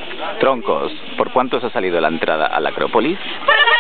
Troncos, ¿por cuánto os ha salido la entrada a la Acrópolis? ¡Para